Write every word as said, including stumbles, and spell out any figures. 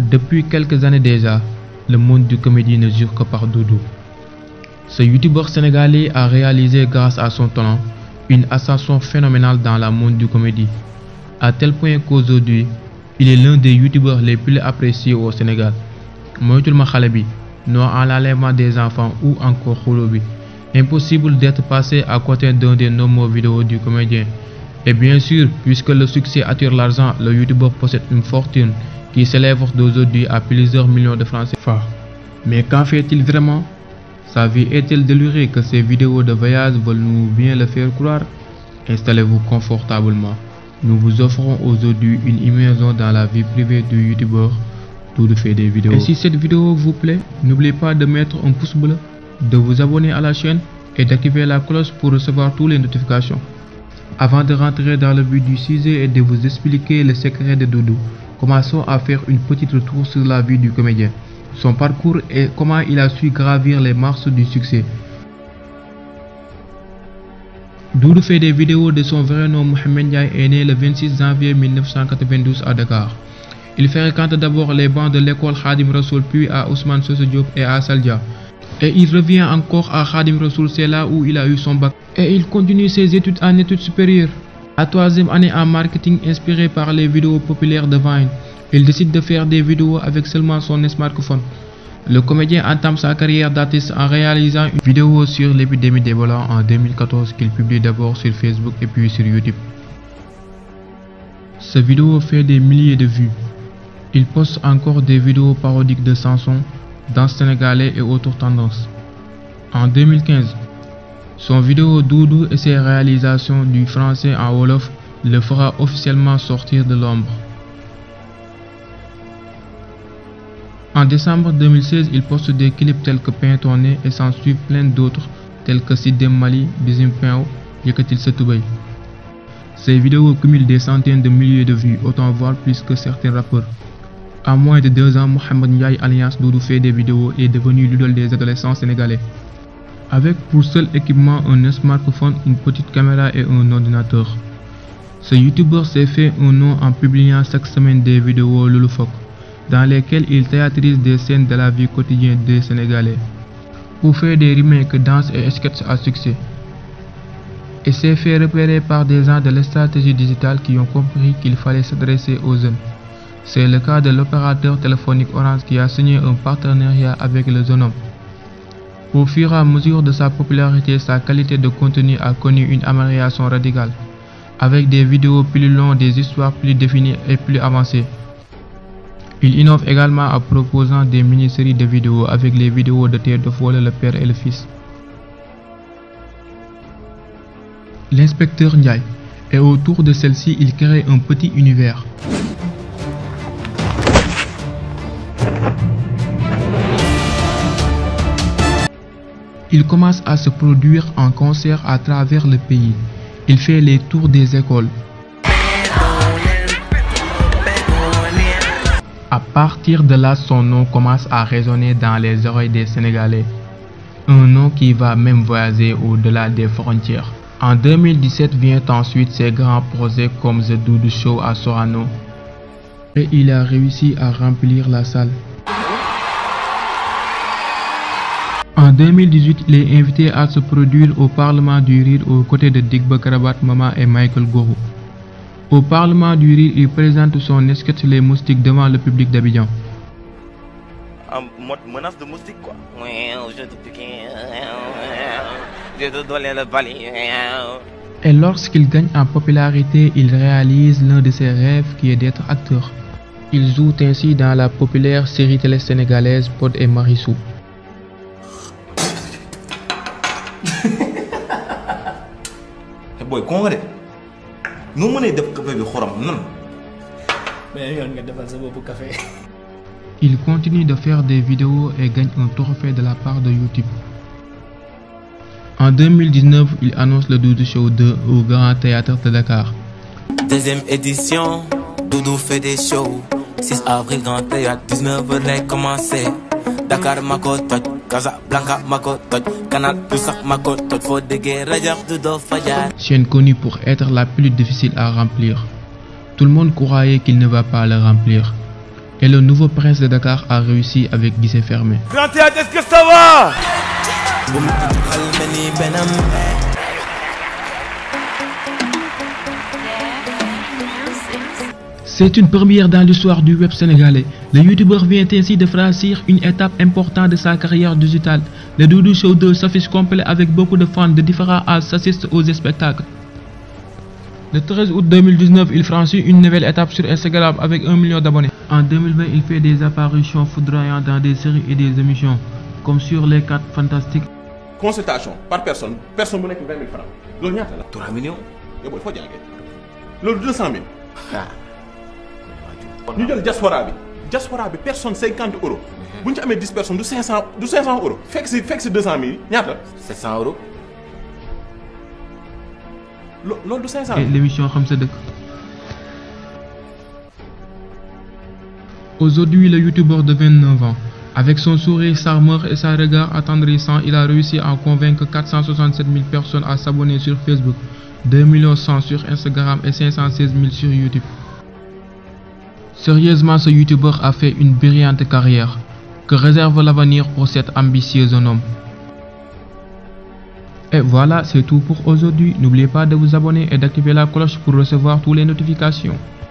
Depuis quelques années déjà, le monde du comédie ne jure que par Doudou. Ce youtubeur sénégalais a réalisé grâce à son talent une ascension phénoménale dans le monde du comédie, à tel point qu'aujourd'hui, il est l'un des youtubeurs les plus appréciés au Sénégal. Moytul ma xale bi, non à l'enlèvement des enfants ou encore xulo bi. Impossible d'être passé à côté d'un des nombreux vidéos du comédien. Et bien sûr, puisque le succès attire l'argent, le youtubeur possède une fortune qui s'élève d'aujourd'hui à plusieurs millions de francs C F A. Mais qu'en fait-il vraiment? Sa vie est-elle délurée que ces vidéos de voyage veulent nous bien le faire croire? Installez-vous confortablement. Nous vous offrons aujourd'hui une immersion dans la vie privée du youtubeur Doudou fait des vidéos. Et si cette vidéo vous plaît, n'oubliez pas de mettre un pouce bleu, de vous abonner à la chaîne et d'activer la cloche pour recevoir toutes les notifications. Avant de rentrer dans le but du sujet et de vous expliquer le secret de Doudou, commençons à faire une petite retour sur la vie du comédien, son parcours et comment il a su gravir les marches du succès. Doudou fait des vidéos de son vrai nom. Mohamed Ndiaye est né le vingt-six janvier mille neuf cent quatre-vingt-douze à Dakar. Il fréquente d'abord les bancs de l'école Khadim Rassoul puis à Ousmane Socé Diop et à Saldia. Et il revient encore à Khadim Rassoul, c'est là où il a eu son bac. Et il continue ses études en études supérieures. À troisième année en marketing inspiré par les vidéos populaires de Vine, il décide de faire des vidéos avec seulement son smartphone. Le comédien entame sa carrière d'artiste en réalisant une vidéo sur l'épidémie d'Ebola en deux mille quatorze qu'il publie d'abord sur Facebook et puis sur YouTube. Cette vidéo fait des milliers de vues. Il poste encore des vidéos parodiques de chansons, danse sénégalais et autres tendances. En deux mille quinze, son vidéo Doudou et ses réalisations du français en Wolof le fera officiellement sortir de l'ombre. En décembre deux mille seize, il poste des clips tels que Pintonné et s'en suivent plein d'autres tels que Sidem Mali, Bizim Pao, Yekatil Setoubay. Ces vidéos cumulent des centaines de milliers de vues, autant voire plus que certains rappeurs. En moins de deux ans, Mohamed Ndiaye alias Doudou fait des vidéos et est devenu l'idole des adolescents sénégalais. Avec pour seul équipement un smartphone, une petite caméra et un ordinateur. Ce youtubeur s'est fait un nom en publiant chaque semaine des vidéos loufoques, dans lesquelles il théâtrise des scènes de la vie quotidienne des Sénégalais, ou fait des remakes, danses et sketchs à succès. Et s'est fait repérer par des gens de la stratégie digitale qui ont compris qu'il fallait s'adresser aux jeunes. C'est le cas de l'opérateur téléphonique Orange qui a signé un partenariat avec le jeune homme. Au fur et à mesure de sa popularité, sa qualité de contenu a connu une amélioration radicale, avec des vidéos plus longues, des histoires plus définies et plus avancées. Il innove également en proposant des mini-séries de vidéos avec les vidéos de Théo de Folle, le père et le fils. L'inspecteur Ndiaye, et autour de celle-ci, il crée un petit univers. Il commence à se produire en concert à travers le pays. Il fait les tours des écoles. À partir de là, son nom commence à résonner dans les oreilles des Sénégalais. Un nom qui va même voyager au-delà des frontières. En deux mille dix-sept vient ensuite ses grands projets comme The Doudou Show à Sorano. Et il a réussi à remplir la salle. En deux mille dix-huit, il est invité à se produire au Parlement du Rire aux côtés de Digba Karabat Mama et Michael Goro. Au Parlement du Rire, il présente son sketch Les Moustiques devant le public d'Abidjan. En mode menace de moustique quoi. Je te pique, je te donne le balai. Et lorsqu'il gagne en popularité, il réalise l'un de ses rêves qui est d'être acteur. Il joue ainsi dans la populaire série télé sénégalaise Pod et Marichou. Boy, con nga de nu mënee def café bi xorom nan. Mais yoon nga defal sa bopp café. Il continue de faire des vidéos et gagne un trophée de la part de YouTube. En deux mille dix-neuf, il annonce le Doudou Show deux au Grand Théâtre de Dakar. Deuxième édition, Doudou fait des shows. six avril Grand Théâtre, dix-neuf heures lay commencé. Dakar mako toj, Casablanca mako toj, Canal Plus sax mako toj, foo déggee rajax du doo fa jaar. Chaîne connue pour être la plus difficile à remplir. Tout le monde croyait qu'il ne va pas le remplir. Et le nouveau prince de Dakar a réussi avec guichet fermé. Grand Théâtre, est-ce que ça va? C'est une première dans l'histoire du web sénégalais. Le youtubeur vient ainsi de franchir une étape importante de sa carrière digitale. Le Doudou Show deux s'affiche complet avec beaucoup de fans de différents âges s'assistent aux spectacles. Le treize août deux mille dix-neuf, il franchit une nouvelle étape sur Instagram avec un million d'abonnés. En deux mille vingt, il fait des apparitions foudroyantes dans des séries et des émissions, comme sur Les quatre Fantastiques. Consultation par personne, personne bu nekk vingt mille francs. Loolu ñaata la? trois millions. yow booy foo jàngee. loolu deux cent mille. ah. ñu jël diaspora bi. diaspora bi personne cinquante euros. bu ñu ci amee dix personnes du cinq cent du cinq cent euros. fekk si fekk si deux cent mille ñaata. sept cents euros. lo loolu du cinq cent. Et l'émission Xam Sa Dëkk. Aujourd'hui, le youtubeur de vingt-neuf ans, avec son sourire charmeur et son regard attendrissant, il a réussi à convaincre quatre cent soixante-sept mille personnes à s'abonner sur Facebook, deux millions cent sur Instagram et cinq cent seize mille sur YouTube. Sérieusement, ce youtubeur a fait une brillante carrière. Que réserve l'avenir pour cet ambitieux jeune homme? Et voilà, c'est tout pour aujourd'hui. N'oubliez pas de vous abonner et d'activer la cloche pour recevoir toutes les notifications.